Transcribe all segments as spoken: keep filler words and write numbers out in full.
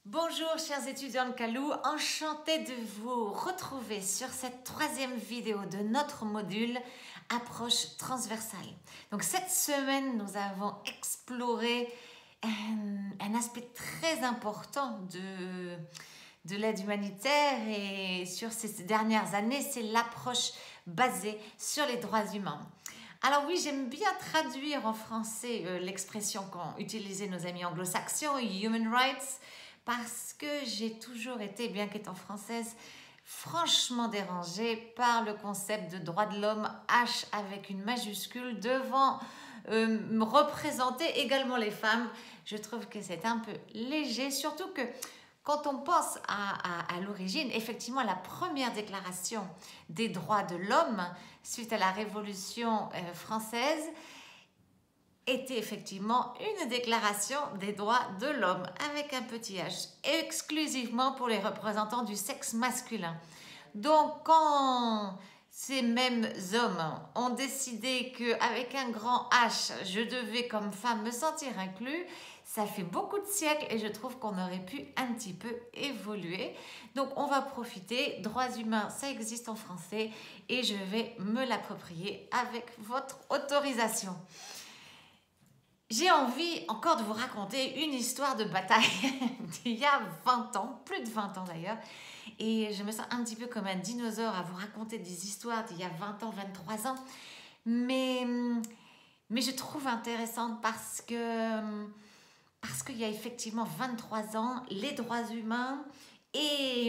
Bonjour chers étudiants de Kalou, enchantée de vous retrouver sur cette troisième vidéo de notre module Approche transversale. Donc cette semaine, nous avons exploré un, un aspect très important de, de l'aide humanitaire et sur ces dernières années, c'est l'approche basée sur les droits humains. Alors oui, j'aime bien traduire en français euh, l'expression qu'ont utilisée nos amis anglo-saxons, Human Rights, parce que j'ai toujours été, bien qu'étant française, franchement dérangée par le concept de droit de l'homme, H avec une majuscule, devant euh, me représenter également les femmes. Je trouve que c'est un peu léger, surtout que quand on pense à, à, à l'origine, effectivement, la première déclaration des droits de l'homme suite à la Révolution euh, française était effectivement une déclaration des droits de l'homme avec un petit h, exclusivement pour les représentants du sexe masculin. Donc quand ces mêmes hommes ont décidé qu'avec un grand H, je devais comme femme me sentir inclus, ça fait beaucoup de siècles et je trouve qu'on aurait pu un petit peu évoluer. Donc on va profiter, droits humains, ça existe en français et je vais me l'approprier avec votre autorisation. J'ai envie encore de vous raconter une histoire de bataille d'il y a vingt ans, plus de vingt ans d'ailleurs. Et je me sens un petit peu comme un dinosaure à vous raconter des histoires d'il y a vingt ans, vingt-trois ans. Mais, mais je trouve intéressante parce que parce qu'il y a effectivement vingt-trois ans, les droits humains et,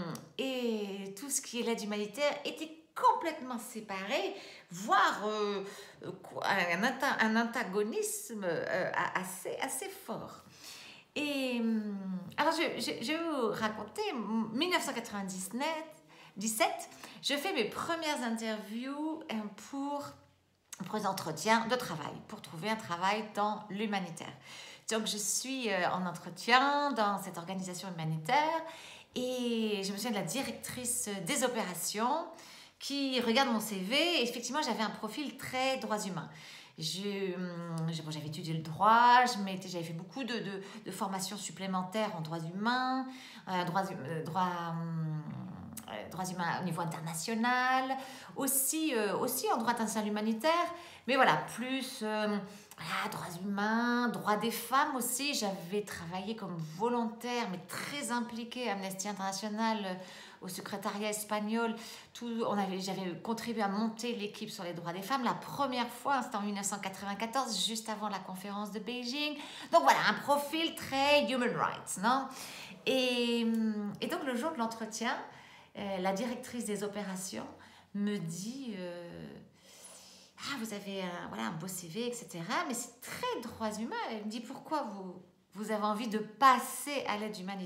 et tout ce qui est l'aide humanitaire étaient complètement séparés, voire euh, un, un antagonisme euh, assez, assez fort. Et alors, je, je, je vais vous raconter, mille neuf cent quatre-vingt-dix-sept, je fais mes premières interviews pour, pour des entretiens de travail, pour trouver un travail dans l'humanitaire. Donc, je suis en entretien dans cette organisation humanitaire et je me souviens de la directrice des opérations qui regarde mon C V et effectivement, j'avais un profil très droits humains. Je, bon, j'avais étudié le droit, j'avais fait beaucoup de, de, de formations supplémentaires en droits humains, euh, droits, euh, droits, euh, droits humains au niveau international, aussi, euh, aussi en droit international humanitaire, mais voilà, plus euh, voilà, droits humains, droits des femmes aussi. J'avais travaillé comme volontaire, mais très impliquée à Amnesty International, au secrétariat espagnol. Tout, on avait, j'avais contribué à monter l'équipe sur les droits des femmes. La première fois, c'était en mille neuf cent quatre-vingt-quatorze, juste avant la conférence de Beijing. Donc voilà, un profil très human rights, non? Et, et donc le jour de l'entretien, euh, la directrice des opérations me dit euh, « Ah, vous avez un, voilà, un beau C V, et cetera. Mais c'est très droits humains. » Elle me dit « Pourquoi vous, vous avez envie de passer à l'aide humanitaire ?»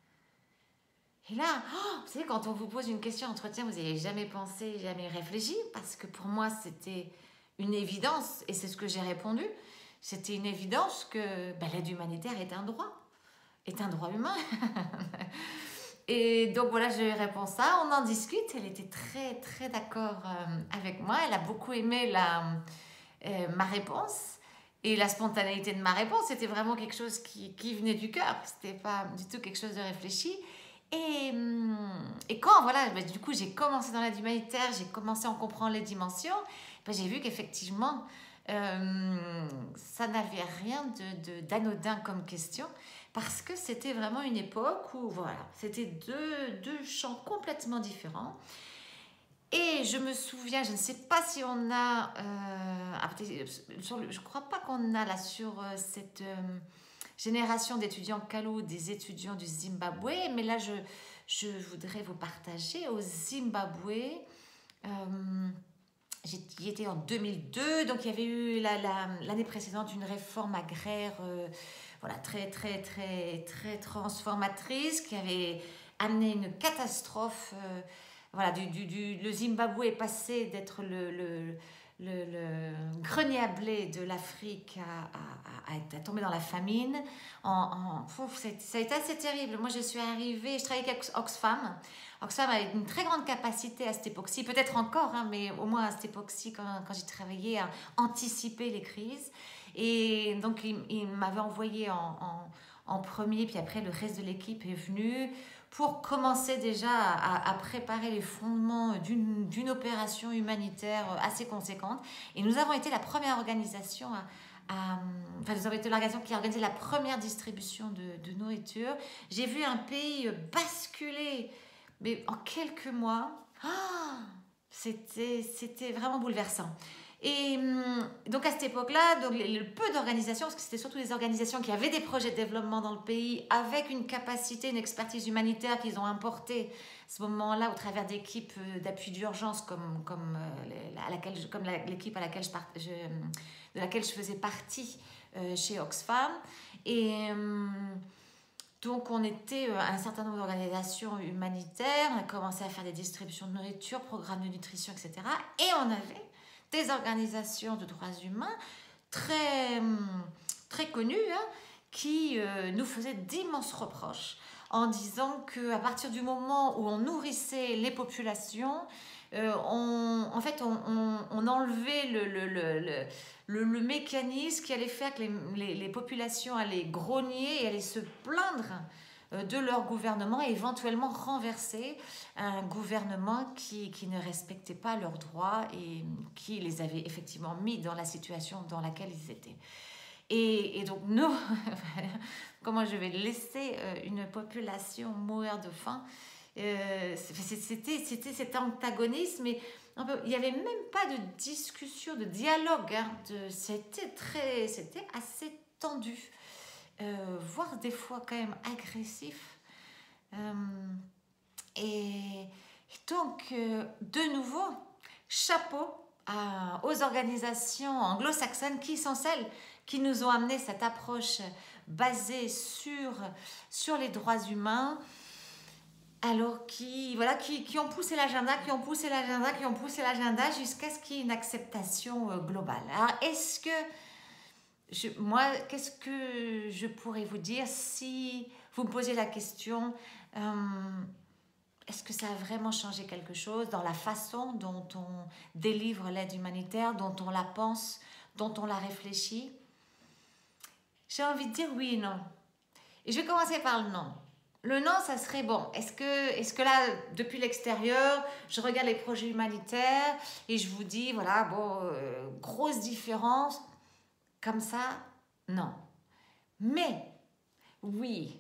Et là, oh, vous savez, quand on vous pose une question d'entretien, vous n'y avez jamais pensé, jamais réfléchi, parce que pour moi, c'était une évidence, et c'est ce que j'ai répondu. C'était une évidence que ben, l'aide humanitaire est un droit, est un droit humain. Et donc voilà, je lui réponds ça, on en discute, elle était très, très d'accord euh, avec moi, elle a beaucoup aimé la, euh, ma réponse. Et la spontanéité de ma réponse, c'était vraiment quelque chose qui, qui venait du cœur, c'était pas du tout quelque chose de réfléchi. Et, et quand, voilà, ben, du coup, j'ai commencé dans l'aide humanitaire, j'ai commencé à en comprendre les dimensions, ben, j'ai vu qu'effectivement, euh, ça n'avait rien de, de, d'anodin comme question, parce que c'était vraiment une époque où, voilà, c'était deux, deux champs complètement différents. Et je me souviens, je ne sais pas si on a, euh, sur le, je ne crois pas qu'on a là sur euh, cette... Euh, génération d'étudiants Kalou, des étudiants du Zimbabwe, mais là je, je voudrais vous partager au Zimbabwe. Euh, j'y étais en deux mille deux, donc il y avait eu la, la, l'année précédente une réforme agraire euh, voilà, très, très, très, très transformatrice qui avait amené une catastrophe. Euh, voilà, du, du, du, le Zimbabwe est passé d'être le... le Le, le grenier à blé de l'Afrique à, à, à, à tomber dans la famine. En, en, ouf, ça a été assez terrible. Moi, je suis arrivée, je travaillais avec Oxfam. Oxfam avait une très grande capacité à cette époque-ci, peut-être encore, hein, mais au moins à cette époque-ci, quand, quand j'ai travaillé, à anticiper les crises. Et donc, il, il m'avait envoyé en, en, en premier, puis après le reste de l'équipe est venu pour commencer déjà à, à préparer les fondements d'une d'une opération humanitaire assez conséquente. Et nous avons été la première organisation à, à enfin nous avons été l'organisation qui a organisé la première distribution de, de nourriture. J'ai vu un pays basculer, mais en quelques mois, oh, c'était c'était vraiment bouleversant. Et donc à cette époque-là, donc le peu d'organisations, parce que c'était surtout des organisations qui avaient des projets de développement dans le pays, avec une capacité, une expertise humanitaire qu'ils ont importée à ce moment-là au travers d'équipes d'appui d'urgence comme, comme, à laquelle je, comme l'équipe à laquelle je, part, je, de laquelle je faisais partie euh, chez Oxfam. Et euh, donc on était un certain nombre d'organisations humanitaires, on a commencé à faire des distributions de nourriture, programmes de nutrition, et cetera. Et on avait des organisations de droits humains très, très connues hein, qui euh, nous faisaient d'immenses reproches en disant qu'à partir du moment où on nourrissait les populations, euh, on, en fait, on, on, on enlevait le, le, le, le, le, le mécanisme qui allait faire que les, les, les populations allaient grogner et allaient se plaindre de leur gouvernement et éventuellement renverser un gouvernement qui, qui ne respectait pas leurs droits et qui les avait effectivement mis dans la situation dans laquelle ils étaient. Et, et donc, nous, comment je vais laisser une population mourir de faim? euh, C'était cet antagonisme, mais il n'y avait même pas de discussion, de dialogue. Hein, de, c'était très, c'était assez tendu. Euh, voire des fois quand même agressif. Euh, et, et donc, euh, de nouveau, chapeau à, aux organisations anglo-saxonnes qui sont celles qui nous ont amené cette approche basée sur, sur les droits humains, alors qui, voilà, qui, qui ont poussé l'agenda, qui ont poussé l'agenda, qui ont poussé l'agenda jusqu'à ce qu'il y ait une acceptation euh, globale. Alors, est-ce que Je, moi, qu'est-ce que je pourrais vous dire si vous me posez la question, euh, est-ce que ça a vraiment changé quelque chose dans la façon dont on délivre l'aide humanitaire, dont on la pense, dont on la réfléchit? J'ai envie de dire oui et non. Et je vais commencer par le non. Le non, ça serait bon. Est-ce que, est-ce que là, depuis l'extérieur, je regarde les projets humanitaires et je vous dis, voilà, bon, euh, grosse différence. Comme ça, non. Mais, oui,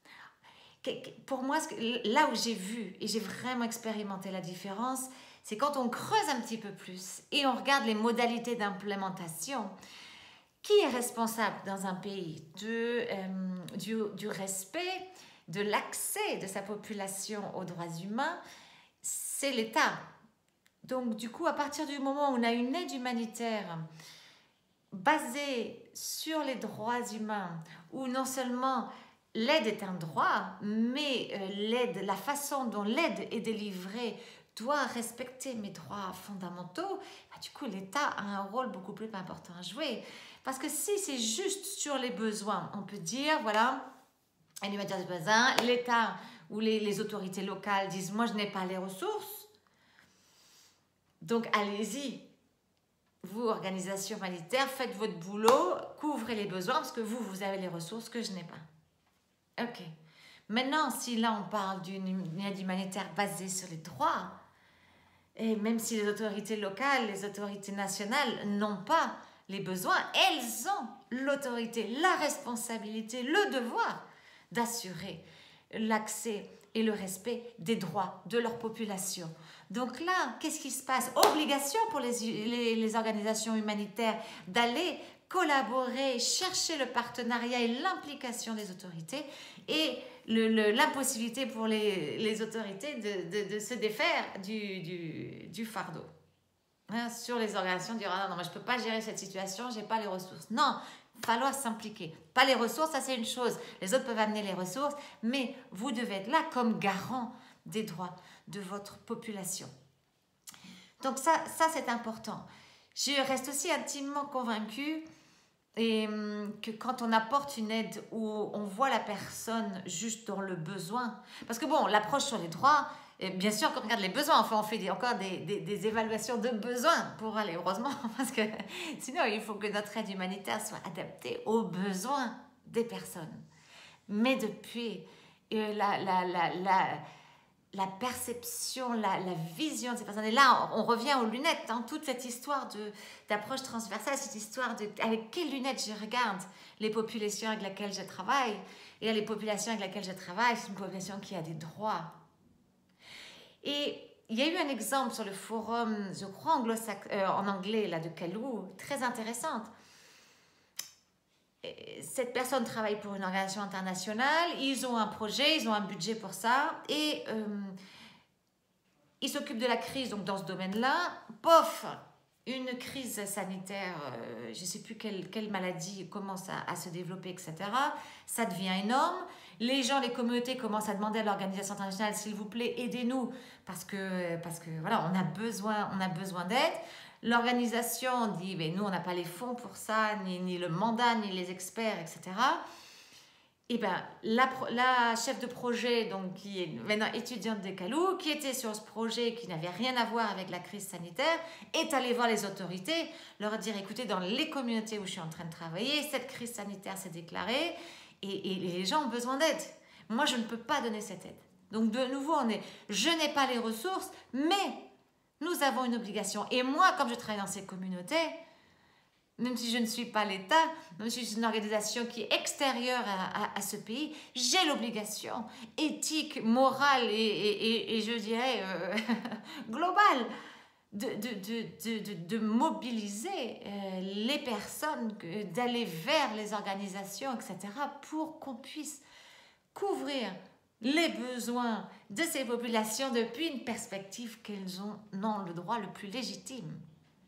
pour moi, là où j'ai vu et j'ai vraiment expérimenté la différence, c'est quand on creuse un petit peu plus et on regarde les modalités d'implémentation. Qui est responsable dans un pays de, euh, du, du respect, de l'accès de sa population aux droits humains? C'est l'État. Donc, du coup, à partir du moment où on a une aide humanitaire basée sur les droits humains, où non seulement l'aide est un droit, mais l'aide, la façon dont l'aide est délivrée doit respecter mes droits fondamentaux, bah, du coup l'État a un rôle beaucoup plus important à jouer. Parce que si c'est juste sur les besoins, on peut dire, voilà, un humanitaire de besoin, l'État ou les, les autorités locales disent, moi je n'ai pas les ressources, donc allez-y. Vous, organisation humanitaire, faites votre boulot, couvrez les besoins parce que vous, vous avez les ressources que je n'ai pas. Ok. Maintenant, si là, on parle d'une aide humanitaire basée sur les droits, et même si les autorités locales, les autorités nationales n'ont pas les besoins, elles ont l'autorité, la responsabilité, le devoir d'assurer l'accès et le respect des droits de leur population. Donc là, qu'est-ce qui se passe? Obligation pour les, les, les organisations humanitaires d'aller collaborer, chercher le partenariat et l'implication des autorités et l'impossibilité pour les, les autorités de, de, de se défaire du, du, du fardeau. Hein, sur les organisations, dire ah, non, moi, je ne peux pas gérer cette situation, je n'ai pas les ressources. Non, il va falloir s'impliquer. Pas les ressources, ça c'est une chose. Les autres peuvent amener les ressources, mais vous devez être là comme garant des droits de votre population. Donc ça, ça c'est important. Je reste aussi intimement convaincue et, que quand on apporte une aide où on voit la personne juste dans le besoin, parce que bon, l'approche sur les droits, et bien sûr qu'on regarde les besoins, enfin on fait des, encore des, des, des évaluations de besoins pour aller, heureusement, parce que sinon il faut que notre aide humanitaire soit adaptée aux besoins des personnes. mais depuis euh, la, la, la, la, la perception, la, la vision de ces personnes. Et là, on, on revient aux lunettes, hein, toute cette histoire d'approche transversale, cette histoire de avec quelles lunettes je regarde les populations avec lesquelles je travaille. Et les populations avec lesquelles je travaille, c'est une population qui a des droits. Et il y a eu un exemple sur le forum, je crois, euh, en anglais, là, de Kalou, très intéressante. Cette personne travaille pour une organisation internationale, ils ont un projet, ils ont un budget pour ça, et euh, ils s'occupent de la crise donc dans ce domaine-là. Pof, une crise sanitaire, euh, je ne sais plus quelle, quelle maladie commence à, à se développer, et cetera. Ça devient énorme. Les gens, les communautés commencent à demander à l'organisation internationale, s'il vous plaît, aidez-nous, parce que, parce que voilà, on a besoin, on a besoin d'aide. L'organisation dit, mais nous, on n'a pas les fonds pour ça, ni, ni le mandat, ni les experts, et cetera. Et bien, la, la chef de projet, donc, qui est maintenant étudiante de Kalou, qui était sur ce projet, qui n'avait rien à voir avec la crise sanitaire, est allée voir les autorités, leur dire, écoutez, dans les communautés où je suis en train de travailler, cette crise sanitaire s'est déclarée, et, et les gens ont besoin d'aide. Moi, je ne peux pas donner cette aide. Donc, de nouveau, on est, je n'ai pas les ressources, mais nous avons une obligation. Et moi, comme je travaille dans ces communautés, même si je ne suis pas l'État, même si je suis une organisation qui est extérieure à, à, à ce pays, j'ai l'obligation éthique, morale et, et, et, et je dirais euh, globale de, de, de, de, de mobiliser euh, les personnes, d'aller vers les organisations, et cetera, pour qu'on puisse couvrir les besoins de ces populations depuis une perspective qu'elles ont, ont le droit le plus légitime.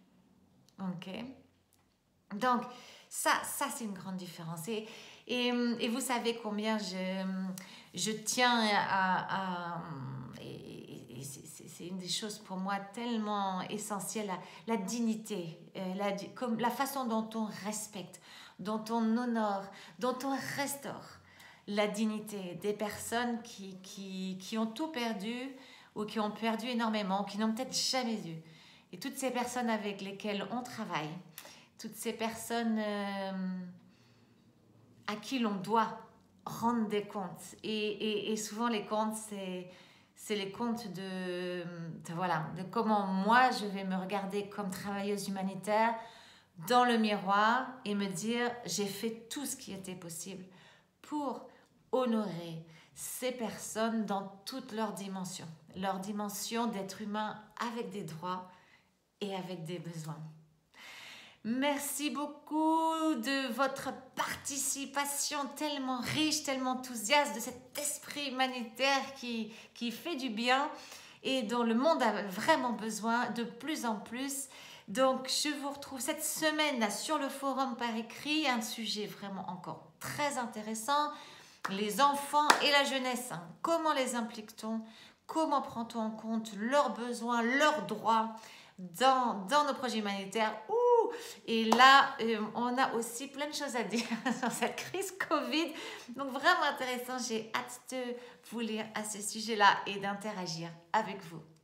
Ok? Donc, ça, ça c'est une grande différence. Et, et, et vous savez combien je, je tiens à... à et, et c'est une des choses pour moi tellement essentielles, la, la dignité, la, comme la façon dont on respecte, dont on honore, dont on restaure la dignité des personnes qui, qui, qui ont tout perdu ou qui ont perdu énormément, qui n'ont peut-être jamais eu. Et toutes ces personnes avec lesquelles on travaille, toutes ces personnes euh, à qui l'on doit rendre des comptes. Et, et, et souvent, les comptes, c'est, c'est les comptes de, de, voilà, de comment moi, je vais me regarder comme travailleuse humanitaire dans le miroir et me dire, j'ai fait tout ce qui était possible pour honorer ces personnes dans toutes leurs dimensions. Leur dimension d'être humain avec des droits et avec des besoins. Merci beaucoup de votre participation tellement riche, tellement enthousiaste, de cet esprit humanitaire qui, qui fait du bien et dont le monde a vraiment besoin de plus en plus. Donc, je vous retrouve cette semaine là, sur le forum par écrit, un sujet vraiment encore très intéressant. Les enfants et la jeunesse, hein. Comment les implique-t-on? Comment prend-on en compte leurs besoins, leurs droits dans, dans nos projets humanitaires? Ouh, et là, euh, on a aussi plein de choses à dire sur cette crise Covid. Donc, vraiment intéressant. J'ai hâte de vous lire à ce sujet-là et d'interagir avec vous.